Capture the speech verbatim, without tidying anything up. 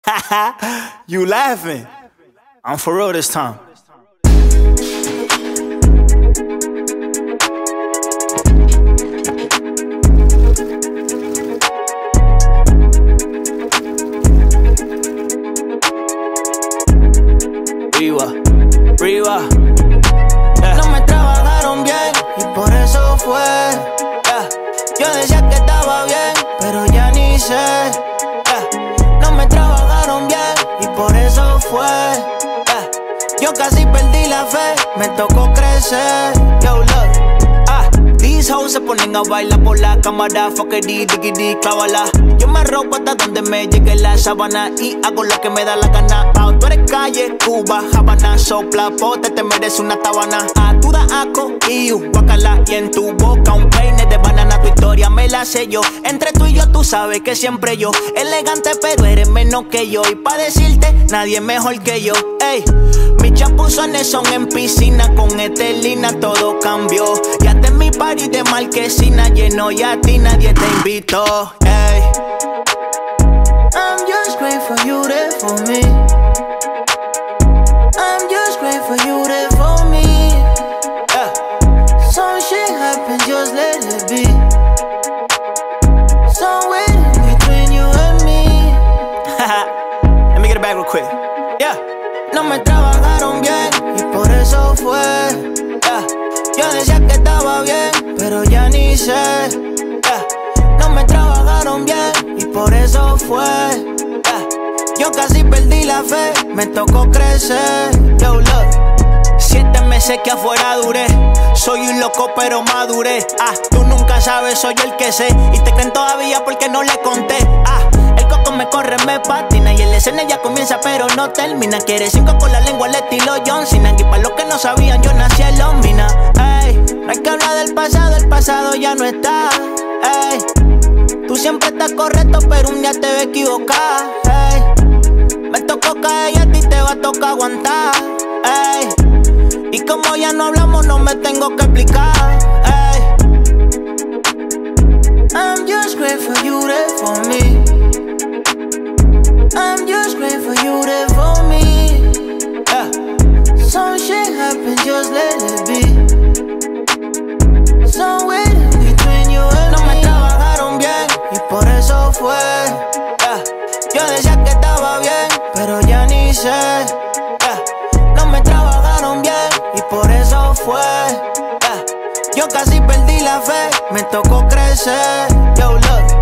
You laughing? I'm for real this time. Arriba, arriba. Yeah. No me trabajaron bien y por eso fue. Yeah. Yo decía que estaba bien, pero ya ni sé. Yeah. No me trabajaron bien y por eso fue. Yeah. Yo casi perdí la fe, me tocó crecer. Yo, look, ah, these hoes se ponen a bailar por la cámara. Fuck it, diggy, diggy, clávala. Yo me robo hasta donde me llegue la sábana y hago lo que me da la gana. Ah, tú eres calle, Cuba, Habana, sopla, pote, te mereces una tabana. Ah, tú da asco, y you, guacala. Y en tu boca un peine de banana. Tu historia me la sé yo. Entre tú y yo, tú sabes que siempre yo elegante, pero eres menos que yo. Y pa' decirte, nadie mejor que yo. Ey, mis chapuzones son en piscina. Con Estelina todo cambió. Ya te mi party de marquesina lleno y a ti nadie te invitó. Ey, I'm just grateful you there for me. I'm just grateful you there for me. Yeah. Some shit happen, just let it be. Somewhere in between you and me. Let me get it back real quick. Yeah. No me trabajaron bien y por eso fue. Yeah. Yo decía que estaba bien, pero ya ni sé. Yeah. No me trabajaron bien y por eso fue. Yeah. Yo casi perdí la fe, me tocó crecer. Yo, look, siete meses que afuera duré. Soy un loco pero maduré. Ah, tú nunca sabes, soy el que sé. Y te creen todavía porque no le conté. Ah, el coco me corre, me patina. Y el escena ya comienza pero no termina. Quiere cinco con la lengua al estilo John Cena. Y para los que no sabían, yo nací en Lomina. Ey, no hay que hablar del pasado, el pasado ya no está. Ey, tú siempre estás correcto pero un día te vas a equivocar. Ey, me tocó caer y a ti te va a tocar aguantar. Ey, y como ya no hablamos no me tengo que explicar. Ey, I'm just grateful you there for me. I'm just grateful you there for me. Yeah. Some shit happen, just let it be. Somewhere in between you and me. No me trabajaron bien y por eso fue. Yeah. Yo decía que estaba bien, pero ya ni sé. Yeah. No me trabajaron bien y por eso fue. Yeah. Yo casi perdí la fe, me tocó crecer. Yo, look.